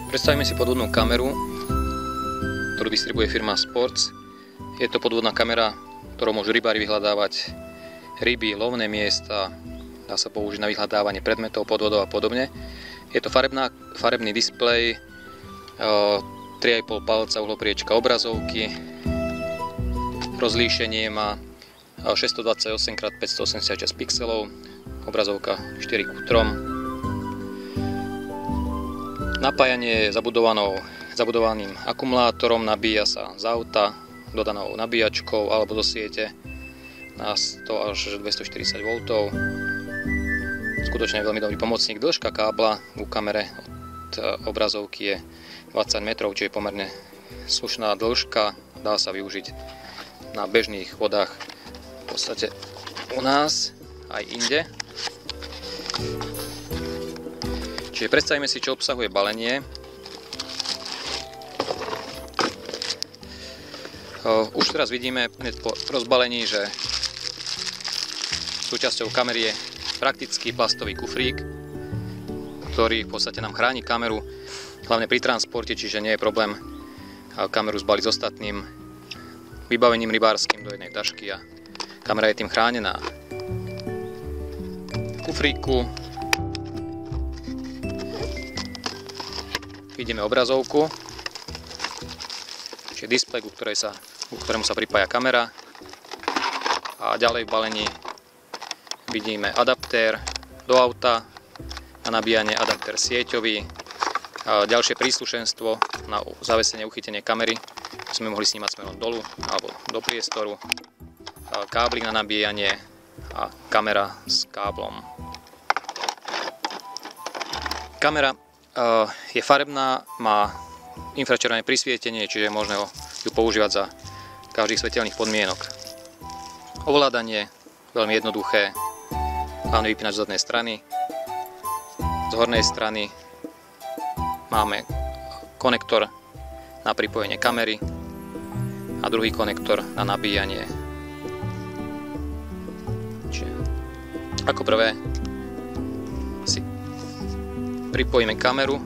Predstavíme si podvodnú kameru, ktorú distribuje firma Sports. Je to podvodná kamera, ktorou môžu rybári vyhľadávať ryby, lovné miesta, dá sa použiť na vyhľadávanie predmetov, podvodov a podobne. Je to farebný displej, 3,5 palca uhlopriečka obrazovky, rozlíšenie má 628x586 pixelov, obrazovka 4:3. Napájanie je zabudovaným akumulátorom, nabíja sa z auta, dodanou nabíjačkou alebo do siete na 100 až 240 V. Skutočne veľmi dobrý pomocník. Dĺžka kábla ku kamere od obrazovky je 20 metrov, čiže je pomerne slušná dĺžka. Dá sa využiť na bežných vodách, v podstate u nás aj inde. Čiže predstavíme si, čo obsahuje balenie. Už teraz vidíme hneď po rozbalení, že súčasťou kamery je praktický plastový kufrík, ktorý v podstate nám chráni kameru, hlavne pri transporte, čiže nie je problém kameru zbaliť s ostatným vybavením rybárskym do jednej tašky a kamera je tým chránená. V kufríku vidíme obrazovku, čiže displej, ku ktorému sa pripája kamera, a ďalej v balení vidíme adaptér do auta na nabíjanie, adaptér sieťový, a ďalšie príslušenstvo na zavesenie, uchytenie kamery, sme mohli snímať smerom dolu alebo do priestoru, káblik na nabíjanie a kamera s káblom. Kamera je farebná, má infračervené prisvietenie, čiže je možné ju používať za každých svetelných podmienok. Ovládanie veľmi jednoduché, hlavne vypínač z zadnej strany. Z hornej strany máme konektor na pripojenie kamery a druhý konektor na nabíjanie. Čiže ako prvé si pripojíme kameru.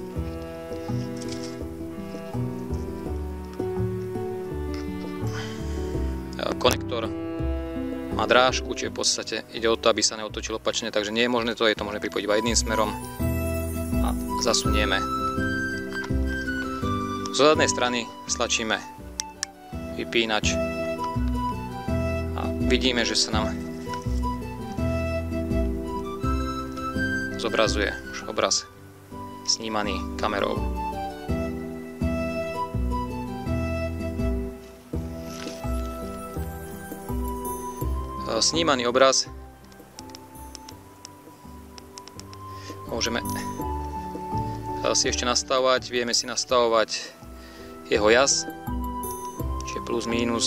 Konektor má drážku, čiže v podstate ide o to, aby sa neotočil opačne, takže nie je možné to, je to možné pripojiť iba jedným smerom a zasunieme. Z zadnej strany stlačíme vypínač a vidíme, že sa nám zobrazuje už obraz snímaný kamerou. Snímaný obraz môžeme si ešte nastavovať, vieme si nastavovať jeho jas, čiže plus minus.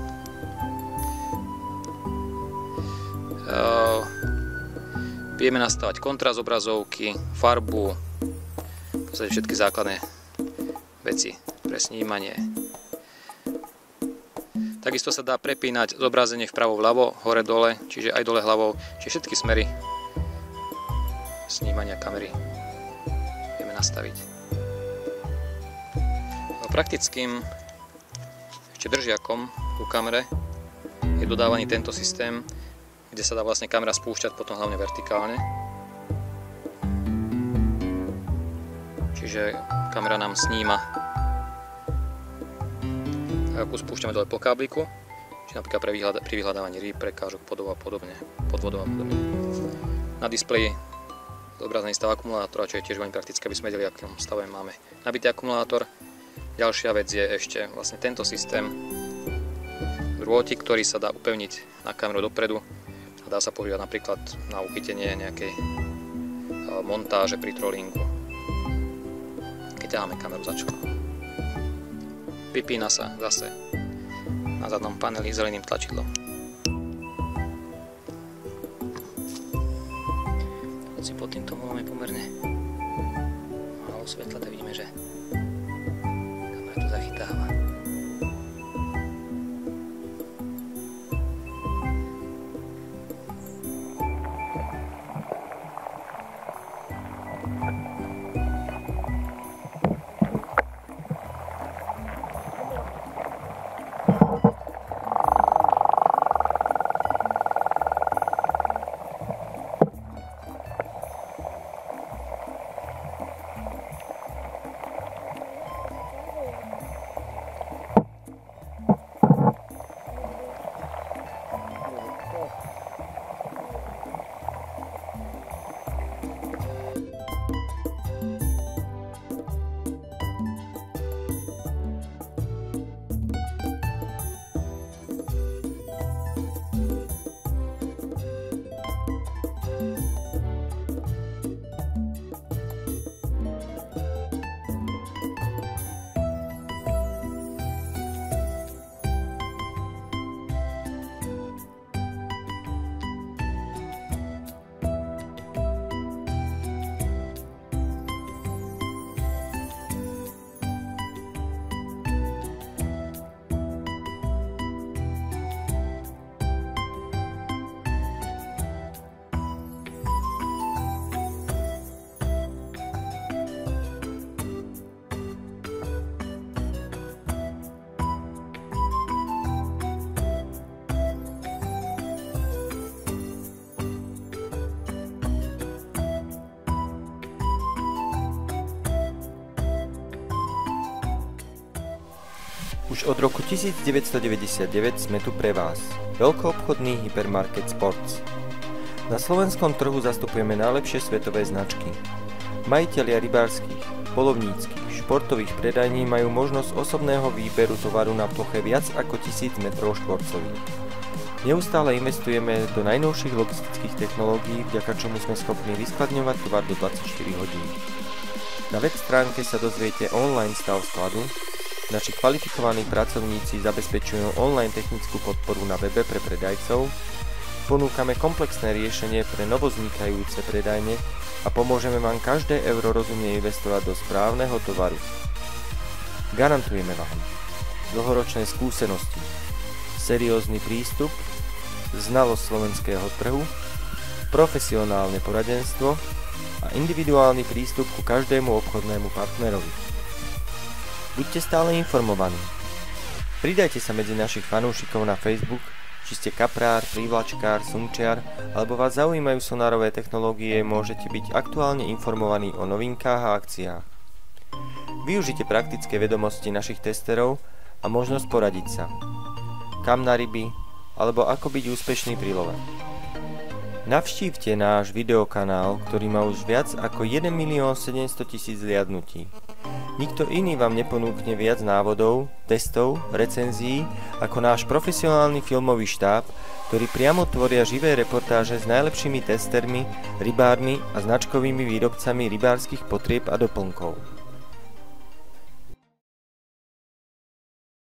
Vieme nastavať kontrast obrazovky, farbu, v podstate všetky základné veci pre snímanie. Takisto sa dá prepínať zobrazenie vpravo-vľavo, hore-dole, čiže aj dole hlavou, čiže všetky smery snímania kamery vieme nastaviť. Praktickým ešte držiakom ku kamere je dodávaný tento systém, kde sa dá vlastne kamera spúšťať potom hlavne vertikálne. Čiže kamera nám sníma, ako spúšťame dole po kábliku, či napríklad pri vyhľadávaní rýb, prekážok, podvodov a podobne. Na displeji zobrazený stav akumulátora, čo je tiež veľmi praktické, aby sme vedeli, akým stave máme nabitý akumulátor. Ďalšia vec je ešte vlastne tento systém, drôtik, ktorý sa dá upevniť na kameru dopredu a dá sa používať napríklad na uchytenie nejakej montáže pri trollingu, keď ťaháme kameru za čln. Vypína sa zase na zadnom paneli zeleným tlačidlom. Hoci pod týmto máme pomerne málo svetla, tak vidíme, že kamera to zachytáva. Už od roku 1999 sme tu pre vás. Veľkoobchodný hypermarket Sports. Na slovenskom trhu zastupujeme najlepšie svetové značky. Majitelia rybárskych, poľovníckych, športových predajní majú možnosť osobného výberu tovaru na ploche viac ako 1000 m2. Neustále investujeme do najnovších logistických technológií, vďaka čomu sme schopní vyskladňovať tovar do 24 hodín. Na web stránke sa dozviete online stav skladu. Naši kvalifikovaní pracovníci zabezpečujú online technickú podporu na webe pre predajcov, ponúkame komplexné riešenie pre novovznikajúce predajne a pomôžeme vám každé euro rozumne investovať do správneho tovaru. Garantujeme vám dlhoročné skúsenosti, seriózny prístup, znalosť slovenského trhu, profesionálne poradenstvo a individuálny prístup ku každému obchodnému partnerovi. Buďte stále informovaní. Pridajte sa medzi našich fanúšikov na Facebook, či ste kaprár, prívlačkár, sumčiar, alebo vás zaujímajú sonárové technológie, môžete byť aktuálne informovaní o novinkách a akciách. Využite praktické vedomosti našich testerov a možnosť poradiť sa. Kam na ryby, alebo ako byť úspešný pri love. Navštívte náš videokanál, ktorý má už viac ako 1 700 000 zliadnutí. Nikto iný vám neponúkne viac návodov, testov, recenzií ako náš profesionálny filmový štáb, ktorí priamo tvoria živé reportáže s najlepšími testermi, rybármi a značkovými výrobcami rybárskych potrieb a doplnkov.